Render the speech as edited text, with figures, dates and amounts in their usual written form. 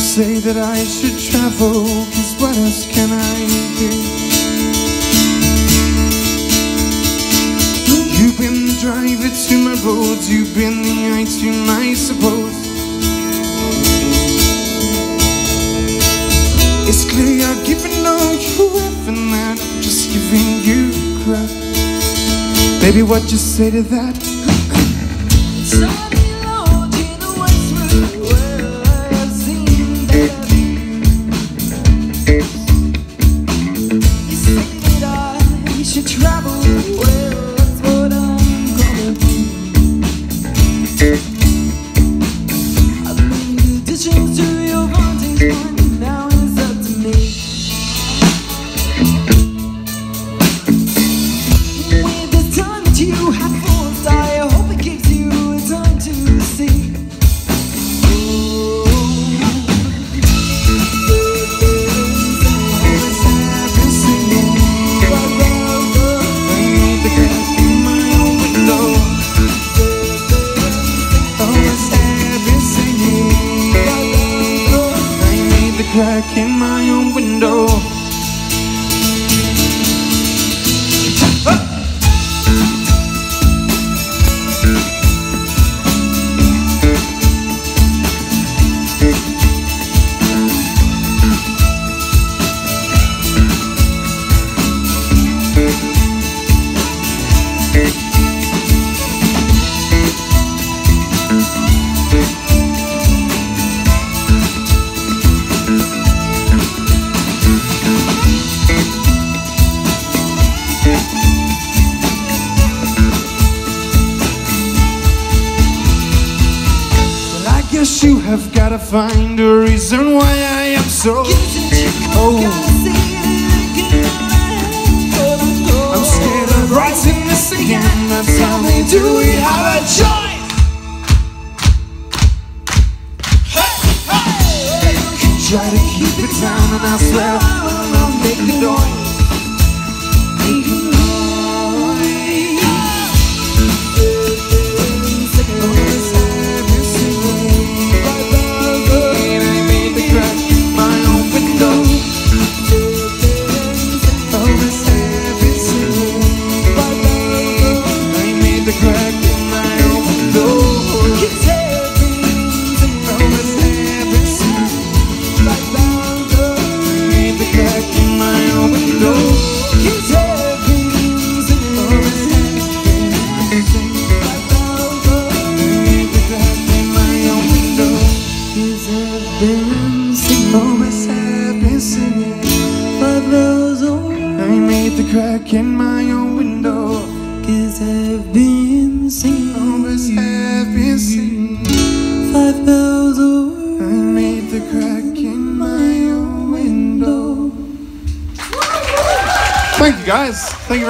say that I should travel, 'cause what else can I do? You've been the driver to my roads, you've been the eye to my suppose. It's clear you're giving all you have, and that I'm just giving you crap. Baby, what you say to that? Crack in my own window. Guess you have gotta find a reason why I am so cold. I'm scared of writing this again. Now tell me, do we have a choice? Try to keep it down, and I swear I'll make the noise. The crack in my own window, 'cause I've been singing, always have been singing. 5 bells over, I made the crack in my own window. Thank you guys. Thank you.